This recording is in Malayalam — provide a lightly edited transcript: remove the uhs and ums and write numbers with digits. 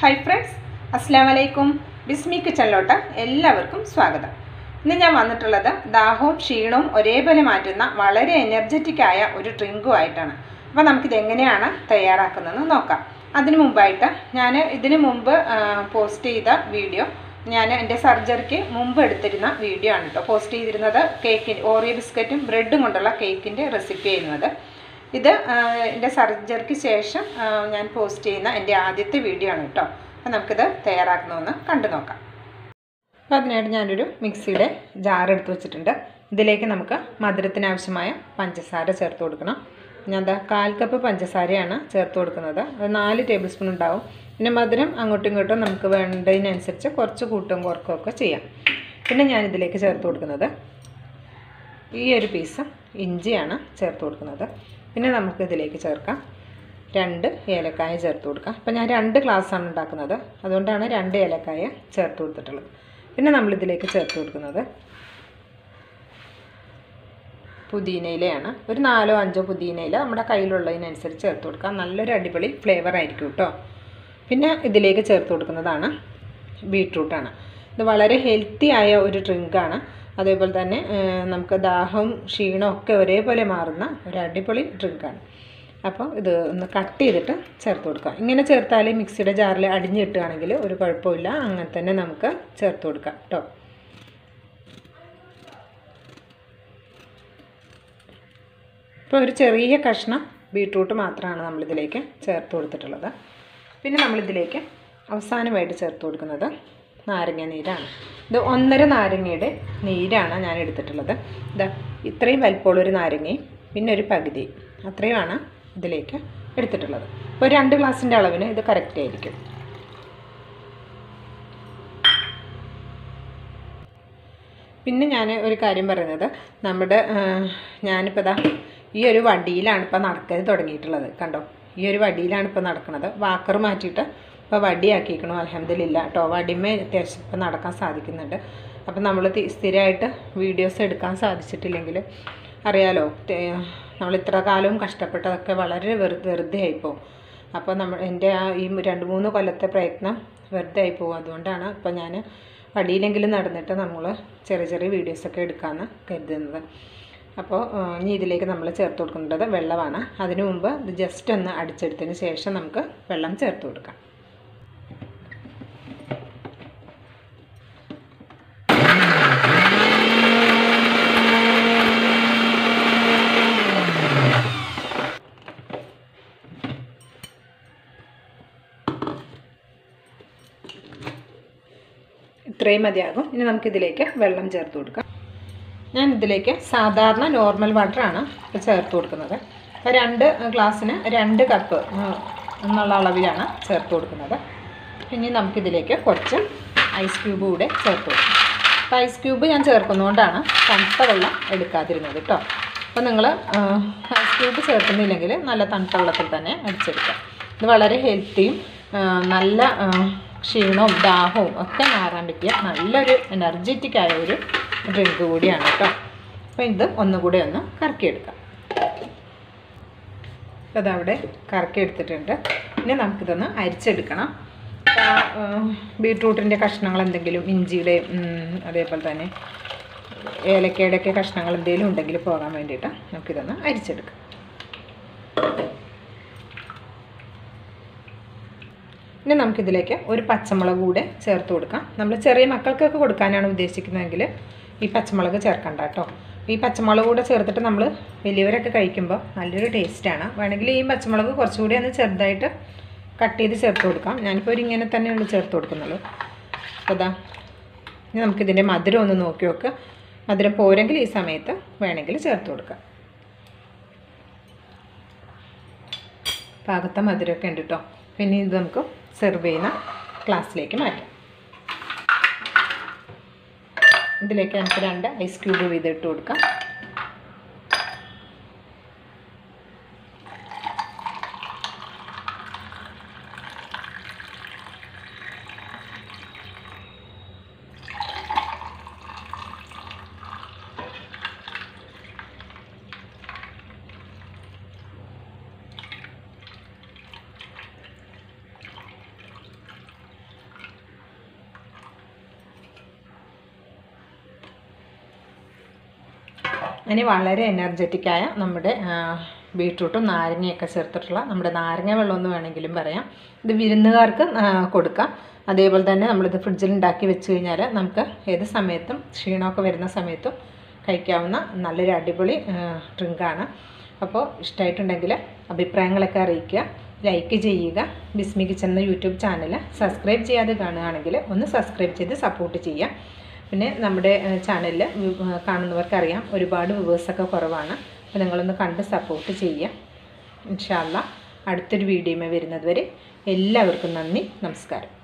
ഹായ് ഫ്രണ്ട്സ്, അസ്സലാമു അലൈക്കും. ബിസ്മി കിച്ചണിലോട്ട് എല്ലാവർക്കും സ്വാഗതം. ഇന്ന് ഞാൻ വന്നിട്ടുള്ളത് ദാഹവും ക്ഷീണവും ഒരേപോലെ മാറ്റുന്ന വളരെ എനർജറ്റിക് ആയ ഒരു ഡ്രിങ്കുമായിട്ടാണ്. അപ്പോൾ നമുക്കിത് എങ്ങനെയാണ് തയ്യാറാക്കുന്നതെന്ന് നോക്കാം. അതിനു മുമ്പായിട്ട് ഞാൻ ഇതിനു മുമ്പ് പോസ്റ്റ് ചെയ്ത വീഡിയോ, ഞാൻ എൻ്റെ സർജറിക്ക് മുമ്പ് എടുത്തിരുന്ന വീഡിയോ ആണ് കേട്ടോ പോസ്റ്റ് ചെയ്തിരുന്നത്. കേക്കിൻ്റെ ഓറിയോ ബിസ്ക്കറ്റും ബ്രെഡും കൊണ്ടുള്ള കേക്കിൻ്റെ റെസിപ്പി ചെയ്യുന്നത്. ഇത് എൻ്റെ സർജറിക്ക് ശേഷം ഞാൻ പോസ്റ്റ് ചെയ്യുന്ന എൻ്റെ ആദ്യത്തെ വീഡിയോ ആണ് കേട്ടോ. അപ്പോൾ നമുക്കിത് തയ്യാറാക്കണമെന്ന് കണ്ടു നോക്കാം. അപ്പോൾ അതിനായിട്ട് ഞാനൊരു മിക്സിയുടെ ജാർ എടുത്ത് വെച്ചിട്ടുണ്ട്. ഇതിലേക്ക് നമുക്ക് മധുരത്തിന് ആവശ്യമായ പഞ്ചസാര ചേർത്ത് കൊടുക്കണം. ഞാൻ 1/4 കപ്പ് പഞ്ചസാരയാണ് ചേർത്ത് കൊടുക്കുന്നത്. അത് 4 ടേബിൾ സ്പൂൺ ഉണ്ടാവും. പിന്നെ മധുരം അങ്ങോട്ടും ഇങ്ങോട്ടും നമുക്ക് വേണ്ടതിനനുസരിച്ച് കുറച്ച് കൂട്ടും കുറക്കുകയൊക്കെ ചെയ്യാം. പിന്നെ ഞാനിതിലേക്ക് ചേർത്ത് കൊടുക്കുന്നത് ഈ ഒരു പീസ് ഇഞ്ചിയാണ് ചേർത്ത് കൊടുക്കുന്നത്. പിന്നെ നമുക്കിതിലേക്ക് ചേർക്കാം 2 ഏലക്കായ ചേർത്ത് കൊടുക്കാം. അപ്പോൾ ഞാൻ 2 ഗ്ലാസ്സാണ് ഉണ്ടാക്കുന്നത്, അതുകൊണ്ടാണ് 2 ഏലക്കായ ചേർത്ത് കൊടുത്തിട്ടുള്ളത്. പിന്നെ നമ്മളിതിലേക്ക് ചേർത്ത് കൊടുക്കുന്നത് പുതിനയിലയാണ്. ഒരു 4-5 പുതിനയില നമ്മുടെ കയ്യിലുള്ളതിനനുസരിച്ച് ചേർത്ത് കൊടുക്കാം. നല്ലൊരു അടിപൊളി ഫ്ലേവർ ആയിരിക്കും കേട്ടോ. പിന്നെ ഇതിലേക്ക് ചേർത്ത് കൊടുക്കുന്നതാണ് ബീട്രൂട്ടാണ്. ഇത് വളരെ ഹെൽത്തി ആയ ഒരു ഡ്രിങ്കാണ്. അതേപോലെ തന്നെ നമുക്ക് ദാഹവും ക്ഷീണവും ഒക്കെ ഒരേപോലെ മാറുന്ന ഒരു അടിപൊളി ഡ്രിങ്കാണ്. അപ്പോൾ ഇത് ഒന്ന് കട്ട് ചെയ്തിട്ട് ചേർത്ത് കൊടുക്കാം. ഇങ്ങനെ ചേർത്താൽ മിക്സിയുടെ ജാറിൽ അടിഞ്ഞ് കിട്ടുകയാണെങ്കിൽ ഒരു കുഴപ്പമില്ല, അങ്ങനെ തന്നെ നമുക്ക് ചേർത്ത് കൊടുക്കാം കേട്ടോ. ഇപ്പോൾ ഒരു ചെറിയ കഷ്ണം ബീട്രൂട്ട് മാത്രമാണ് നമ്മളിതിലേക്ക് ചേർത്ത് കൊടുത്തിട്ടുള്ളത്. പിന്നെ നമ്മളിതിലേക്ക് അവസാനമായിട്ട് ചേർത്ത് കൊടുക്കുന്നത് നാരങ്ങ നീരാണ്. ഇത് 1.5 നാരങ്ങയുടെ നീരാണ് ഞാൻ എടുത്തിട്ടുള്ളത്. ഇതാ ഇത്രയും വലിപ്പമുള്ളൊരു നാരങ്ങയും പിന്നെ ഒരു പകുതി, അത്രയുമാണ് ഇതിലേക്ക് എടുത്തിട്ടുള്ളത്. അപ്പോൾ 2 ഗ്ലാസിൻ്റെ അളവിന് ഇത് കറക്റ്റ് ആയിരിക്കും. പിന്നെ ഞാൻ ഒരു കാര്യം പറയുന്നത്, ഞാനിപ്പോൾ ഈ ഒരു വടിയിലാണ് ഇപ്പോൾ നടക്കാൻ തുടങ്ങിയിട്ടുള്ളത്. കണ്ടോ, ഈ ഒരു വടിയിലാണ് ഇപ്പോൾ നടക്കുന്നത്. വാക്കർ മാറ്റിയിട്ട് ഇപ്പോൾ വടിയാക്കിയിരിക്കണം. അൽഹംദുലില്ലാ കേട്ടോ, വടിമേ അത്യാവശ്യം ഇപ്പോൾ നടക്കാൻ സാധിക്കുന്നുണ്ട്. അപ്പോൾ നമ്മൾ സ്ഥിരമായിട്ട് വീഡിയോസ് എടുക്കാൻ സാധിച്ചിട്ടില്ലെങ്കിൽ അറിയാലോ, നമ്മൾ ഇത്ര കാലവും കഷ്ടപ്പെട്ടതൊക്കെ വളരെ വെറുതെ ആയിപ്പോവും. അപ്പോൾ എൻ്റെ ഈ 2-3 കൊല്ലത്തെ പ്രയത്നം വെറുതെ ആയിപ്പോവും. അതുകൊണ്ടാണ് ഇപ്പോൾ ഞാൻ വടിയിലെങ്കിലും നടന്നിട്ട് നമ്മൾ ചെറിയ വീഡിയോസൊക്കെ എടുക്കാമെന്ന് കരുതുന്നത്. അപ്പോൾ ഇനി ഇതിലേക്ക് നമ്മൾ ചേർത്ത് കൊടുക്കുന്നത് വെള്ളമാണ്. അതിനു മുമ്പ് ഇത് ജസ്റ്റ് ഒന്ന് അടിച്ചെടുത്തതിന് ശേഷം നമുക്ക് വെള്ളം ചേർത്ത് കൊടുക്കാം. ഇത്രയും മതിയാകും. ഇനി നമുക്കിതിലേക്ക് വെള്ളം ചേർത്ത് കൊടുക്കാം. ഞാൻ ഇതിലേക്ക് സാധാരണ നോർമൽ വാട്ടറാണ് ചേർത്ത് കൊടുക്കുന്നത്. 2 ഗ്ലാസ്സിന് 2 കപ്പ് എന്നുള്ള അളവിലാണ് ചേർത്ത് കൊടുക്കുന്നത്. ഇനി നമുക്കിതിലേക്ക് കുറച്ച് ഐസ് ക്യൂബ് കൂടെ ചേർത്ത് കൊടുക്കാം. അപ്പോൾ ഐസ് ക്യൂബ് ഞാൻ ചേർക്കുന്നതുകൊണ്ടാണ് തണുത്ത വെള്ളം എടുക്കാതിരുന്നത് കേട്ടോ. അപ്പോൾ നിങ്ങൾ ഐസ് ക്യൂബ് ചേർക്കുന്നില്ലെങ്കിൽ നല്ല തണുത്ത വെള്ളത്തിൽ തന്നെ അടിച്ചെടുക്കാം. ഇത് വളരെ ഹെൽത്തിയും നല്ല ക്ഷീണവും ദാഹവും ഒക്കെ മാറാൻ പറ്റിയ നല്ലൊരു എനർജറ്റിക് ആയ ഒരു ഡ്രിങ്ക് കൂടിയാണ് കേട്ടോ. അപ്പോൾ ഇത് ഒന്നുകൂടെ ഒന്ന് കറക്കിയെടുക്കാം. അതവിടെ കറക്കിയെടുത്തിട്ടുണ്ട്. പിന്നെ നമുക്കിതൊന്ന് അരിച്ചെടുക്കണം. ബീട്രൂട്ടിൻ്റെ കഷ്ണങ്ങൾ എന്തെങ്കിലും, ഇഞ്ചിയുടെ അതേപോലെ തന്നെ ഏലക്കയുടെയൊക്കെ കഷ്ണങ്ങൾ എന്തെങ്കിലും ഉണ്ടെങ്കിൽ പോകാൻ വേണ്ടിയിട്ട് നമുക്കിതൊന്ന് അരിച്ചെടുക്കാം. ഇനി നമുക്കിതിലേക്ക് ഒരു പച്ചമുളക് കൂടെ ചേർത്ത് കൊടുക്കാം. നമ്മൾ ചെറിയ മക്കൾക്കൊക്കെ കൊടുക്കാനാണ് ഉദ്ദേശിക്കുന്നതെങ്കിൽ ഈ പച്ചമുളക് ചേർക്കണ്ട കേട്ടോ. ഈ പച്ചമുളക് കൂടെ ചേർത്തിട്ട് നമ്മൾ വലിയവരൊക്കെ കഴിക്കുമ്പോൾ നല്ലൊരു ടേസ്റ്റാണ്. വേണമെങ്കിൽ ഈ പച്ചമുളക് കുറച്ചുകൂടി ഒന്ന് ചെറുതായിട്ട് കട്ട് ചെയ്ത് ചേർത്ത് കൊടുക്കാം. ഞാനിപ്പോൾ ഇങ്ങനെ തന്നെയുള്ളൂ ചേർത്ത് കൊടുക്കുന്നുള്ളൂ. അപ്പോൾ ഇനി നമുക്കിതിൻ്റെ മധുരം ഒന്ന് നോക്കി നോക്കുക. മധുരം പോരെങ്കിൽ ഈ സമയത്ത് വേണമെങ്കിൽ ചേർത്ത് കൊടുക്കാം. പാകത്തെ മധുരമൊക്കെ ഉണ്ട് കേട്ടോ. പിന്നെ ഇത് നമുക്ക് സെർവ് ചെയ്യുന്ന ഗ്ലാസ്സിലേക്ക് മാറ്റാം. ഇതിലേക്ക് നമുക്ക് 2 ഐസ് ക്യൂബ് വീതം ഇട്ട് കൊടുക്കാം. ഇനി വളരെ എനർജറ്റിക്കായ നമ്മുടെ ബീട്രൂട്ടും നാരങ്ങയൊക്കെ ചേർത്തിട്ടുള്ള നമ്മുടെ നാരങ്ങ വെള്ളം എന്ന് വേണമെങ്കിലും പറയാം. ഇത് വിരുന്നുകാർക്ക് കൊടുക്കാം. അതേപോലെ തന്നെ നമ്മളിത് ഫ്രിഡ്ജിൽ ഉണ്ടാക്കി വെച്ച് കഴിഞ്ഞാൽ നമുക്ക് ഏത് സമയത്തും ക്ഷീണമൊക്കെ വരുന്ന സമയത്തും കഴിക്കാവുന്ന നല്ലൊരു അടിപൊളി ഡ്രിങ്കാണ്. അപ്പോൾ ഇഷ്ടമായിട്ടുണ്ടെങ്കിൽ അഭിപ്രായങ്ങളൊക്കെ അറിയിക്കുക, ലൈക്ക് ചെയ്യുക. ബിസ്മി കിച്ചൺ എന്ന യൂട്യൂബ് ചാനൽ സബ്സ്ക്രൈബ് ചെയ്യാതെ കാണുകയാണെങ്കിൽ ഒന്ന് സബ്സ്ക്രൈബ് ചെയ്ത് സപ്പോർട്ട് ചെയ്യുക. പിന്നെ നമ്മുടെ ചാനലിൽ കാണുന്നവർക്കറിയാം ഒരുപാട് വ്യൂവേഴ്സൊക്കെ കുറവാണ്. അപ്പോൾ നിങ്ങളൊന്ന് കണ്ട് സപ്പോർട്ട് ചെയ്യുക. ഇൻഷാ അല്ലാഹ് അടുത്തൊരു വീഡിയോയിൽ വരുന്നത് വരെ എല്ലാവർക്കും നന്ദി, നമസ്കാരം.